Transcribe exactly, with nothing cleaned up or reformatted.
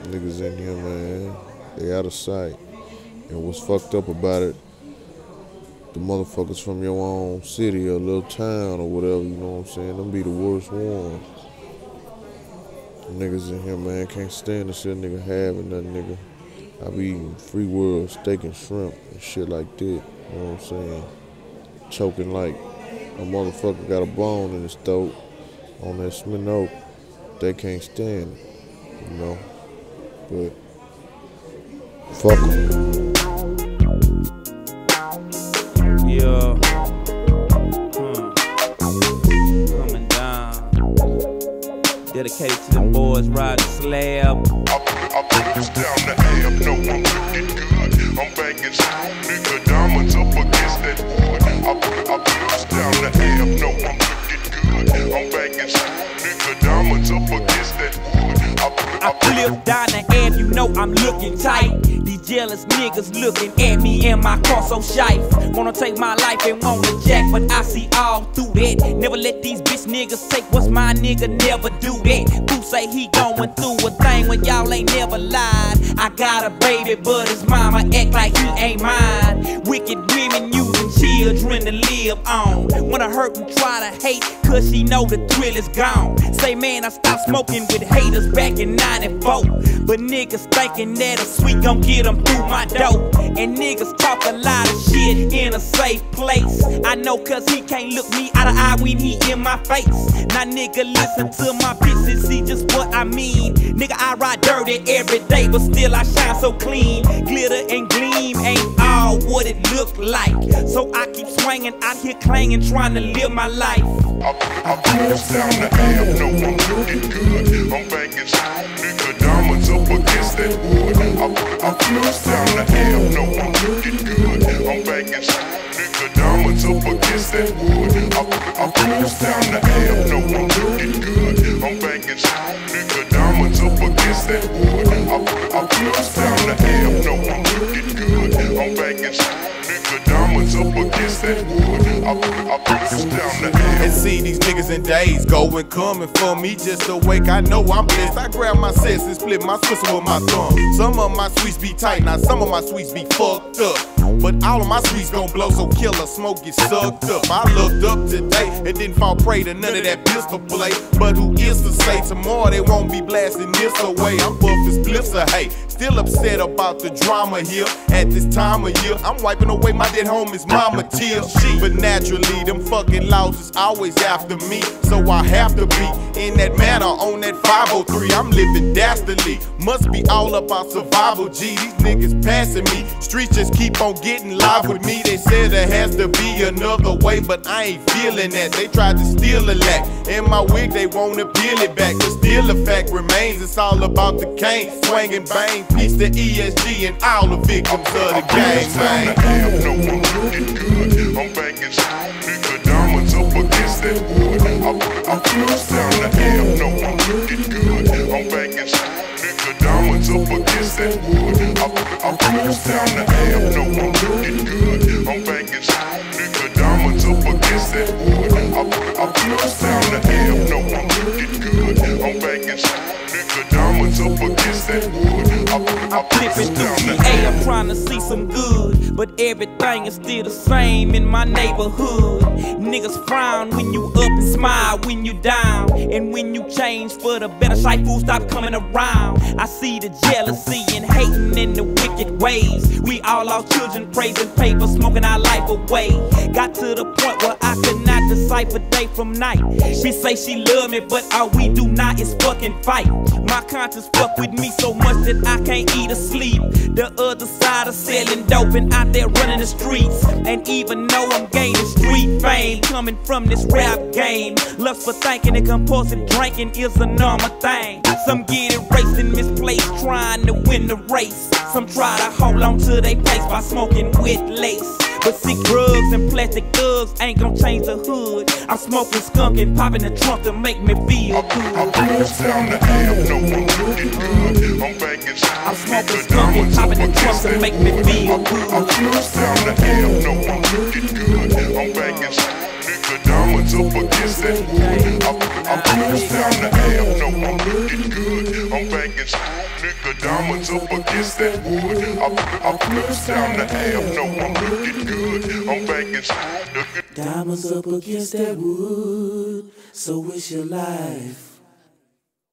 Niggas in here, man, they out of sight. And what's fucked up about it, the motherfuckers from your own city or little town or whatever, you know what I'm saying, them be the worst ones. Niggas in here, man, can't stand the shit nigga having nothing, nigga. I be eating free world steak and shrimp and shit like that, you know what I'm saying? Choking like a motherfucker got a bone in his throat on that Sminoke. They can't stand it, you know? But fuck them. Yeah. Hmm. Coming down. Dedicated to them boys riding slab. I put this down the ab, no, I'm looking good. I'm banging strong, nigga, diamonds up against that wood. I put, I put this down the ab, no, I'm looking good. I'm banging strong, nigga, diamonds up against that wood. I, put, I, I flip down the ab, you know I'm looking tight. These jealous niggas looking at me and my car so shife. Wanna take my life and wanna jack, but I see all through that. Never let these bitch niggas take what's my nigga, never do that. Who say he going through a thing when y'all ain't never lied? I got a baby, but his mama act like he ain't mine. Wicked women using children to live on. Wanna hurt and try to hate, cause she know the thrill is gone. Say man, I stopped smoking with haters back in ninety-four. But niggas thinking that a sweet gon' get them through my door. And niggas talk a lot of shit in a safe place. I know cause he can't look me out of eye when he in my face. Now nigga listen to my bitch and see just what I mean. Nigga I ride dirty every day, but still I shine so clean. Glitter and gleam ain't all what it look like. So I keep swinging out here clanging, trying to live my life. I, I put this down the ab, no, I'm looking good. I'm banging strong, nigga, diamonds up against that wood. I, I put this down the ab, no, I'm looking good. I'm banging strong, nigga, diamonds up against that wood. I, I put this down the ab, no, I'm looking good. I'm banging strong, nigga, diamonds up against that wood. I, I put this down the ab, no, I'm looking good. I'm banging strong, nigga, diamonds up against that wood. I, I put this down the ab. And see these niggas in days going coming for me just awake. I know I'm blessed. I grab my sets and split my twisted with my thumb. Some of my sweets be tight, now some of my sweets be fucked up. But all of my sweets gon' blow, so killer smoke get sucked up. I looked up today and didn't fall prey to none of that pistol play. But who is to say tomorrow they won't be blasting this away? I'm buffing spliffs of hate. Still upset about the drama here at this time of year. I'm wiping away my dead homie's mama tears. She, but naturally them fucking laws is always after me, so I have to be in that manner on that five oh three. I'm living dastardly, must be all about survival. G, these niggas passing me, streets just keep on getting live with me. They said there has to be another way, but I ain't feeling that. They tried to steal a lack in my wig, they wanna peel it back, but still the fact remains it's all about the cane, swing and bang. Peace to E S G and all the victims of the game, man. No, I'm looking good. I'm banging strong, nigga, diamonds up against that wood. I, I put this down the ab, no, I'm looking good. I'm banging strong, nigga, diamonds up against that wood. I, I put this down the ab, no, I'm looking good. I'm banging strong, nigga, diamonds up against that wood. I, I put this down the ab, no, I'm looking good. I'm banging strong, nigga, diamonds up against that wood. I'm flipping through T A, I'm trying to see some good, but everything is still the same in my neighborhood. Niggas frown when you up and smile when you down, and when you change for the better, shy fool stop coming around. I see the jealousy and hating in the wicked ways. We all lost children praising paper, smoking our life away. Got to the point where I could not decipher day from night. She say she love me, but all we do now is fucking fight. My conscience fuck with me so much that I can't eat or sleep. The other side of selling dope and out there running the streets. And even though I'm gaining street fame, coming from this rap game, lust for thinking and compulsive drinking is a normal thing. Some get erased and misplaced trying to win the race. Some try to hold on to their place by smoking with lace. But sick drugs and plastic thugs ain't gon' change the hood. I'm smoking skunk and popping the trunk to make me feel good. I put this down the ab, no, I'm looking good. I'm banging strong, I'm smoking skunk and popping the trunk to make me feel good. I put this down the ab, no, I'm looking good. I'm banging strong, nigga, diamonds up against that wood. I, I put this down the ab, no, I'm looking good. I'm banging banging screw, nigga. Diamonds up against that wood. I, I flips down the half, no, I'm looking good. I'm banging screw, nigga. Diamonds up against that wood, so it's your life.